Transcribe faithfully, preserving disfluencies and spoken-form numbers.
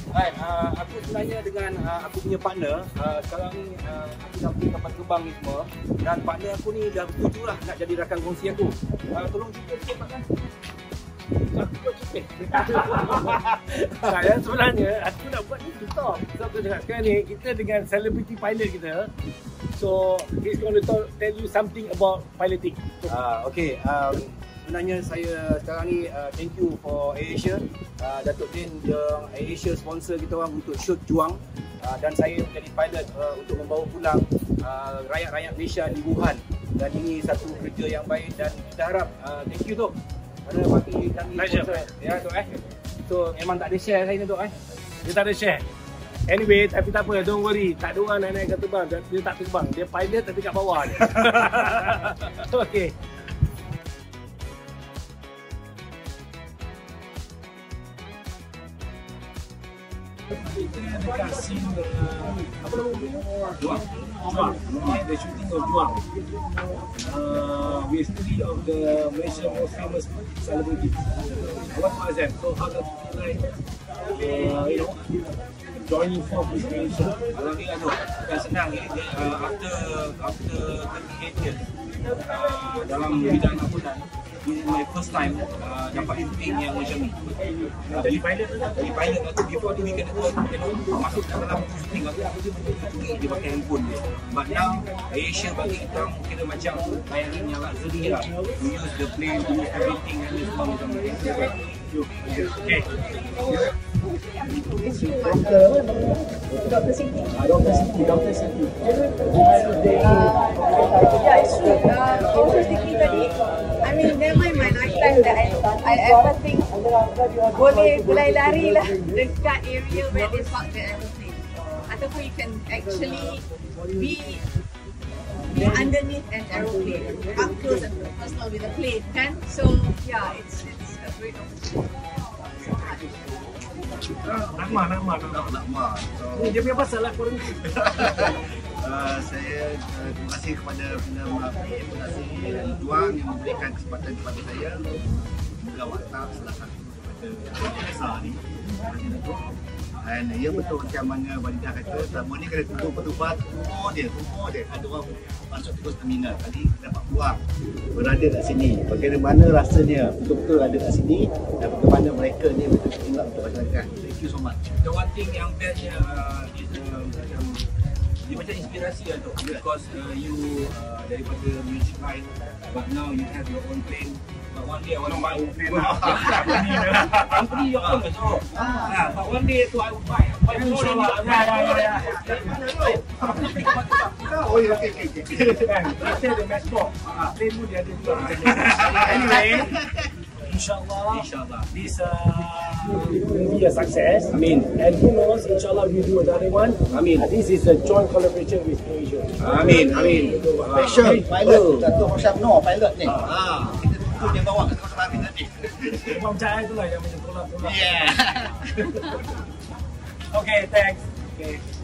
Hai, uh, aku sebenarnya dengan uh, aku punya partner uh, sekarang ni uh, aku dah pergi kapal terbang ni semua dan partner aku ni dah setuju lah nak jadi rakan kongsi aku. Uh, tolong cerita sikit Pak Kan. Aku cerita. Saya sebenarnya aku nak buat ni kita. Sebab aku cakap sekarang ni kita dengan celebrity pilot kita. So he's going to talk, tell you something about piloting. Uh, okay, um, sebenarnya saya sekarang ni uh, thank you for AirAsia. Uh, Datuk Din yang AirAsia sponsor kita orang untuk shoot Juang uh, dan saya menjadi pilot uh, untuk membawa pulang uh, rakyat-rakyat Malaysia di Wuhan, dan ini satu kerja yang baik dan kita harap uh, thank you Tok kerana bagi kami sponsor ya Tok eh. So memang tak ada share saya ni Tok eh. Dia tak ada share. Anyway, tapi tak apa, don't worry. Tak ada orang nak naik kat terbang. Dia tak terbang. Dia pilot tapi kat bawah je. Okay. Kita dekat scene uh, apa nama? Juang. Juang. Okay, the shooting of Juang. Uh, with three of the Malaysian most famous celebrities. What was that? So how does it feel like? Uh, you know, joining force with Malaysia. Kalau ni kan tu, bukan senang ni. Uh, after after thirty-eight years uh, dalam bidang angkutan, ini my first time uh, dapat shooting yang macam ni. Uh, jadi pilot jadi pilot aku before ni we kena tu, you know, masuk dalam shooting aku dia dia pakai handphone dia. But now Asia bagi kita kena macam layanan yang luxury lah. We use the plane, we use everything and this semua macam ni. Okay. Doctor Siti. Doctor Siti, Doctor Siti. Yeah, it's true. Uh, also Siti tadi, I mean, never mind my lifetime that I, I ever think boleh boleh lari lah dekat area where they park the aeroplane. Ataupun you can actually be be underneath an aeroplane, up close and personal with a plane, kan? So yeah, it's it's a great opportunity. Nama, nama, nama. Nama. Ni dia punya pasal lah korang. Uh, saya uh, terima kasih kepada film uh, terima kasih Juang yang memberikan kesempatan kepada saya membuka watak salah satu daripada besar ni. Dan ya betul macam mana Walidah kata, selama ni kena tunggu pertubuhan, tunggu dia, tunggu dia. Ada orang masuk terus terminal, tadi dapat buang berada kat sini. Bagaimana rasanya betul-betul ada kat sini dan bagaimana mereka ni betul-betul tinggal untuk masyarakat. Thank you so much. The one thing yang bestnya uh, is uh, macam dia macam inspirasi lah tu, because uh, you uh, daripada music line, but now you have your own plane. But one day I want to buy own plane lah. Company your own also. Ah, but one day tu I will buy. Buy more than you. Ya, ya, ya. Oh, ya, okay, okay, okay. Kita ada matchbox. Plane pun dia ada juga. Anyway, InsyaAllah, InsyaAllah. this uh, will be a success. I mean, and who knows, InsyaAllah we do another one. I mean, this is a joint collaboration with Asia. Amin, amin. Special pilot, Datuk Syamno pilot ni. Ha, kita tunggu dia bawa ke tempat lain nanti. Memang jaya tu lah yang macam tolak-tolak. Yeah. Okay, thanks. Okay.